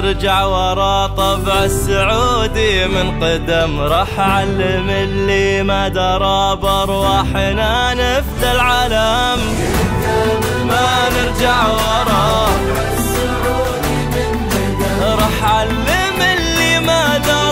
نرجع ورا طبع السعودي من قدم، راح علم اللي ما درى بارواحنا نفدى العالم. ما نرجع ورا راح علم اللي ما درى